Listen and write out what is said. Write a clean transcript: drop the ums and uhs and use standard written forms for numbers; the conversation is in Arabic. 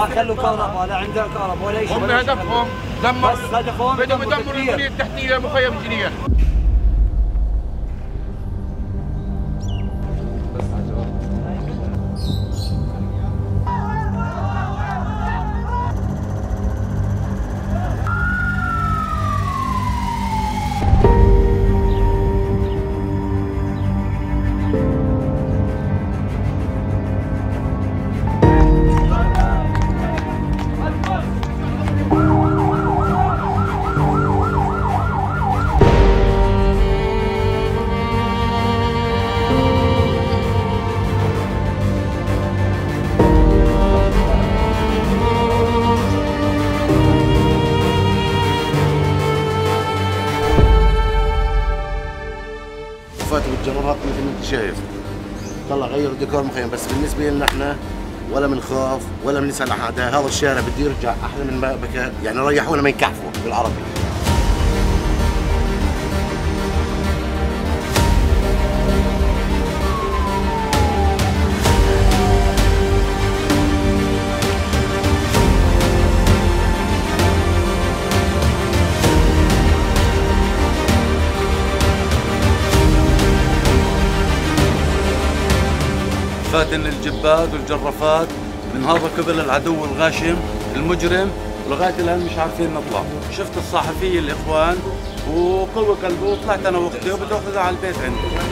خلوا كهرباء، لا عنده كهرباء ولا شيء. هم هدفهم دمر، بس هدفهم بدهم يدمروا البنية التحتية مخيم جنين. فاتوا بالجمرات مثل ما انت شايف، طلع غيروا ديكور مخيم. بس بالنسبه لنا احنا ولا بنخاف ولا بنسال حدا، هذا الشارع بده يرجع احلى من ما بكى، يعني ريحونا ما ينكحفوا بالعربي. فاتن الجبات والجرافات من هذا قبل العدو الغاشم المجرم، ولغايه الان مش عارفين نطلع. شفت الصحفيه الاخوان وقوة قلبه، وطلعت انا واختي وبدي اخذها على البيت عندي.